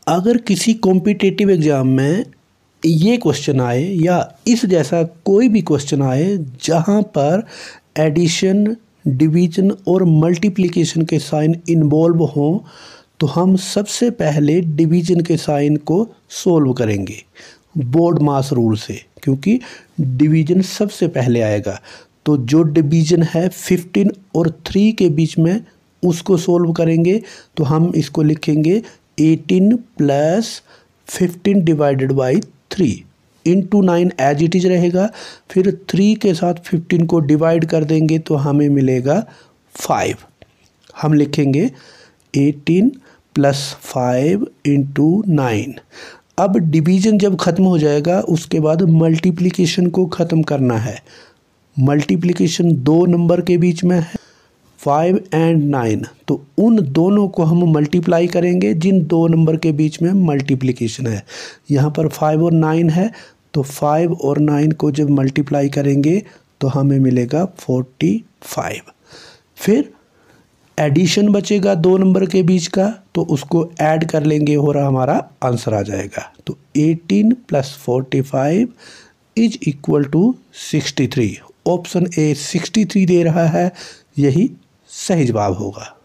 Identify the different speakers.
Speaker 1: अगर किसी competitive exam में ये क्वेश्चन आए या इस जैसा कोई भी क्वेश्चन आए जहाँ पर एडिशन, डिवीजन और मल्टीप्लिकेशन के साइन इन्वॉल्व हों, तो हम सबसे पहले डिवीजन के साइन को सोल्व करेंगे बोर्ड मास रूल से, क्योंकि डिवीजन सबसे पहले आएगा। तो जो डिवीजन है 15 और 3 के बीच में, उसको सोल्व करेंगे। तो हम इसको लिखेंगे 18 plus 15 divided by 3 into 9 as it is रहेगा। फिर 3 के साथ 15 को डिवाइड कर देंगे तो हमें मिलेगा 5। हम लिखेंगे 18 प्लस 5 इंटू 9। अब डिवीजन जब ख़त्म हो जाएगा उसके बाद मल्टीप्लिकेशन को ख़त्म करना है। मल्टीप्लिकेशन 2 नंबर के बीच में है, 5 और 9, तो उन दोनों को हम मल्टीप्लाई करेंगे जिन 2 नंबर के बीच में मल्टीप्लिकेशन है। यहाँ पर 5 और 9 है, तो 5 और 9 को जब मल्टीप्लाई करेंगे तो हमें मिलेगा 45। फिर एडिशन बचेगा 2 नंबर के बीच का, तो उसको ऐड कर लेंगे और हमारा आंसर आ जाएगा। तो 18 plus 45 is equal to 63। Option A 63 दे रहा है, यही सही जवाब होगा।